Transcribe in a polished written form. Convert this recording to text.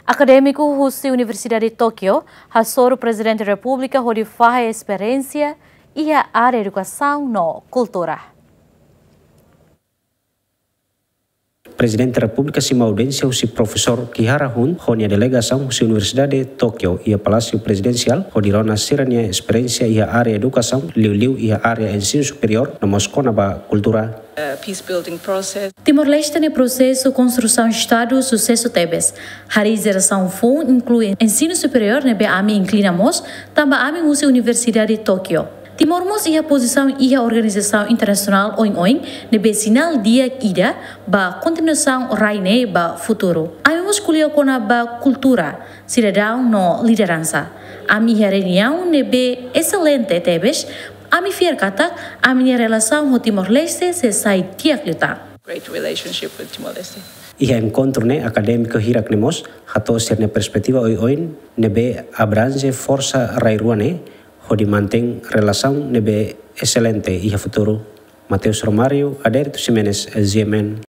Acadêmico da Universidade de Tóquio, o presidente da República onde faz a experiência e a área de educação na cultura. Presidente da República se audiência o professor Kihara Hun, onde a delegação da Universidade de Tóquio e a Palácio Presidencial, onde irá serania experiência e a área educação, liu e a área ensino superior, na Moscou na cultura. Timor-Leste tem processo de construção de Estado sucesso tebes. A geração FUN inclui ensino superior, nebe AMI inclinamos, também AMI usa Universidade de Tóquio. Timor-Mos ia posição e a organização internacional OIN, nebe sinal dia ida, ba continuação raine ba futuro. AMI mus kuliah kona ba cultura, cidadão no liderança. AMI a reunião nebe excelente tebes, AMI fier kata, AMI relação com Timor-Leste se sai tiak lutar. Great relationship with Timor-Leste. E a encontro acadêmico hiraknemos, hato ser perspectiva OIN, nebe abrange força rairuane, onde mantém relação nebe excelente e a futuro. Mateus Romário, Adérito Ximenes, GMN.